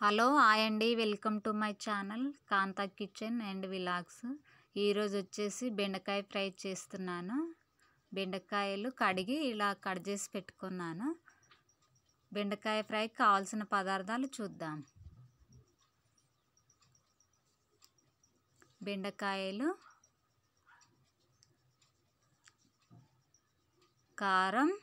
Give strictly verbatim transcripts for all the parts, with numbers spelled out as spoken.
Hello hi అండి, welcome to my channel Kantha kitchen and vlogs. ఈరోజు వచ్చేసి బెండకాయ ఫ్రై చేస్తున్నాను. బెండకాయలు కడిగి ఇలా కట్ చేసి పెట్టుకున్నాను. బెండకాయ ఫ్రైకి కావాల్సిన పదార్థాలు చూద్దాం. బెండకాయలు, కారం,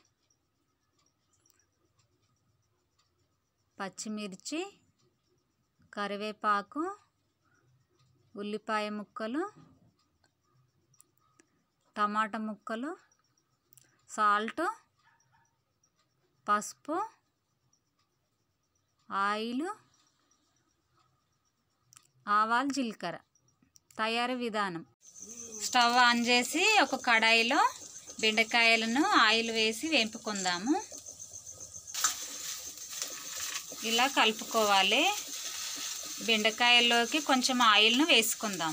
పచ్చిమిర్చి, కరివేపాకు, ఉల్లిపాయ ముక్కలు, టమాటా ముక్కలు, సాల్ట్, పసుపు, ఆయిల్, ఆవాలు, జీలకర్ర. తయారీ విధానం: స్టవ్ ఆన్ చేసి ఒక కడాయిలో బెండకాయలను ఆయిల్ వేసి వేపుకుందాము. ఇలా కలుపుకోవాలి. బెండకాయల్లోకి కొంచెం ఆయిల్ను వేసుకుందాం.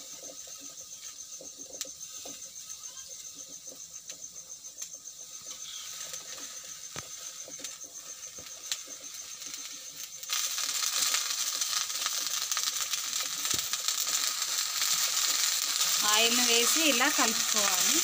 ఆయిల్ను వేసి ఇలా కలుపుకోవాలి.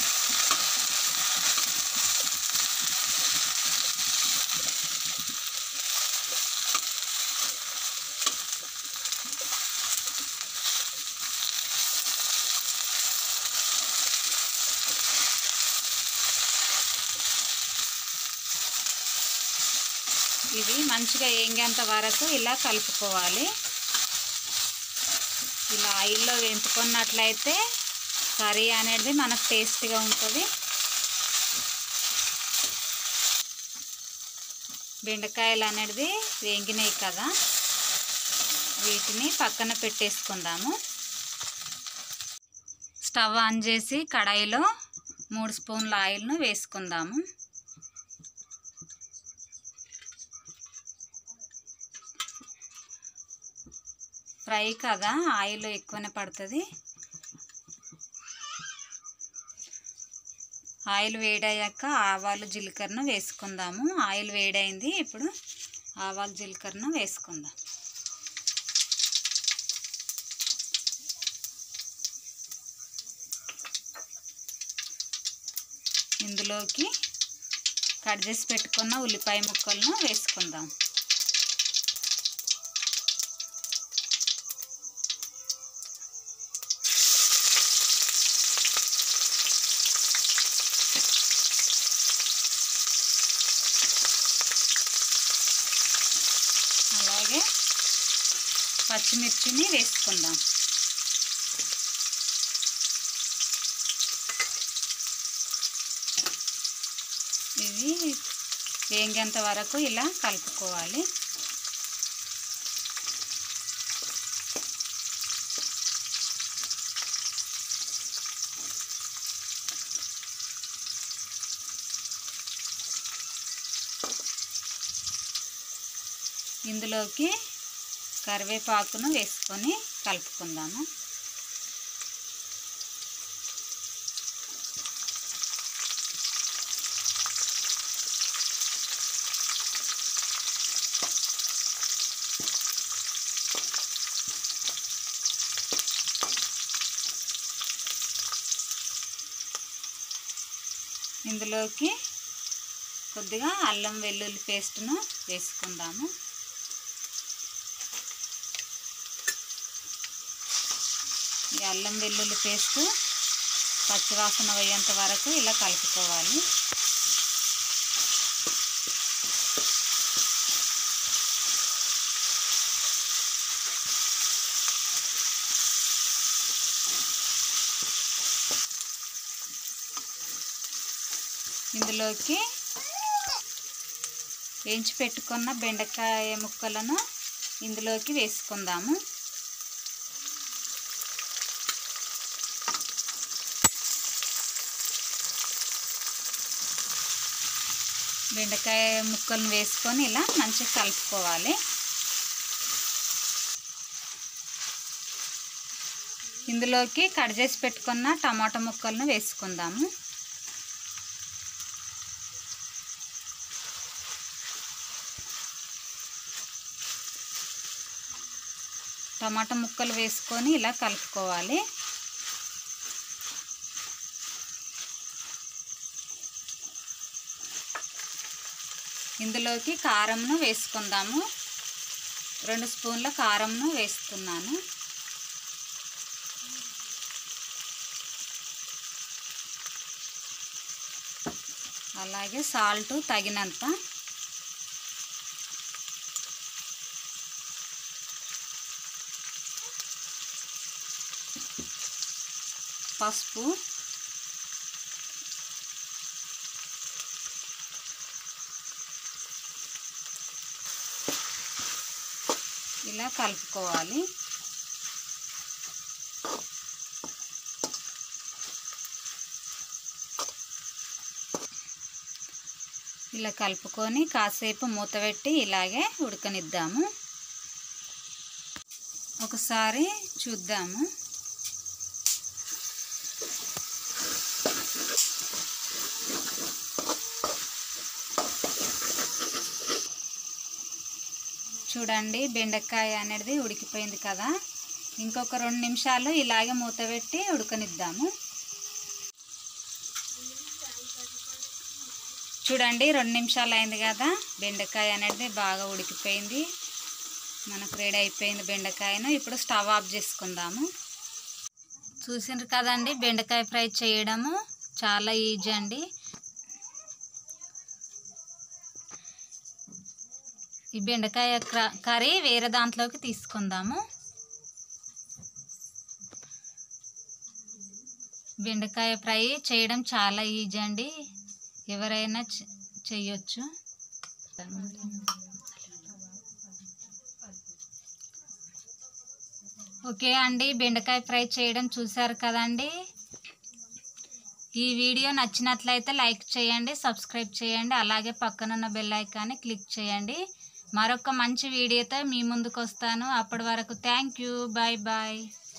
ఇవి మంచిగా వేగేంత వరకు ఇలా కలుపుకోవాలి. ఇలా ఆయిల్లో వేపుకున్నట్లయితే కర్రీ అనేది మనకు టేస్ట్గా ఉంటుంది. బెండకాయలు అనేది వేగినాయి కదా, వీటిని పక్కన పెట్టేసుకుందాము. స్టవ్ ఆన్ చేసి కడాయిలో మూడు స్పూన్ల ఆయిల్ను వేసుకుందాము. ఫ్రై కదా, ఆయిల్ ఎక్కువనే పడుతుంది. ఆయిల్ వేడయ్యాక ఆవాలు, జీలకర్రను వేసుకుందాము. ఆయిల్ వేడైంది, ఇప్పుడు ఆవాలు, జీలకర్రను వేసుకుందాం. ఇందులోకి కట్ చేసి పెట్టుకున్న ఉల్లిపాయ ముక్కలను వేసుకుందాం. అలాగే పచ్చిమిర్చిని వేసుకుందాం. ఇవి వేగేంత వరకు ఇలా కలుపుకోవాలి. ఇందులోకి కరివేపాకును వేసుకొని కలుపుకుందాము. ఇందులోకి కొద్దిగా అల్లం వెల్లుల్లి పేస్ట్ను వేసుకుందాము. ఈ అల్లం వెల్లుల్లి పేస్ట్ పచ్చివాసన పోయేంత వరకు ఇలా కలుపుకోవాలి. ఇందులోకి వేయించి పెట్టుకున్న బెండకాయ ముక్కలను ఇందులోకి వేసుకుందాము. బెండకాయ ముక్కలను వేసుకొని ఇలా మంచిగా కలుపుకోవాలి. ఇందులోకి కట్ చేసి పెట్టుకున్న టమాటా ముక్కలను వేసుకుందాము. టమాటా ముక్కలు వేసుకొని ఇలా కలుపుకోవాలి. ఇందులోకి కారంను వేసుకుందాము. రెండు స్పూన్ల కారంను వేస్తున్నాను. అలాగే సాల్ట్ తగినంత. పసుపు, ఇలా కలుపుకోవాలి. ఇలా కలుపుకొని కాసేపు మూత పెట్టి ఇలాగే ఉడకనిద్దాము. ఒకసారి చూద్దాము. చూడండి, బెండకాయ అనేది ఉడికిపోయింది కదా. ఇంకొక రెండు నిమిషాలు ఇలాగే మూత పెట్టి ఉడకనిద్దాము. చూడండి, రెండు నిమిషాలు అయింది కదా. బెండకాయ అనేది బాగా ఉడికిపోయింది. మనకు రెడీ అయిపోయింది బెండకాయను. ఇప్పుడు స్టవ్ ఆఫ్ చేసుకుందాము. చూసిండ్రు కదండి, బెండకాయ ఫ్రై చేయడము చాలా ఈజీ అండి. ఈ బెండకాయ కర్రీ వేరే దాంట్లోకి తీసుకుందాము. బెండకాయ ఫ్రై చేయడం చాలా ఈజీ అండి, ఎవరైనా చేయొచ్చు. ఓకే అండి, బెండకాయ ఫ్రై చేయడం చూసారు కదండి. ఈ వీడియో నచ్చినట్లయితే లైక్ చేయండి, సబ్స్క్రైబ్ చేయండి, అలాగే పక్కనున్న బెల్ ఐకాన్ని క్లిక్ చేయండి. మరొక మంచి వీడియోతో మీ ముందుకు వస్తాను. అప్పటి వరకు థ్యాంక్ యూ, బాయ్ బాయ్.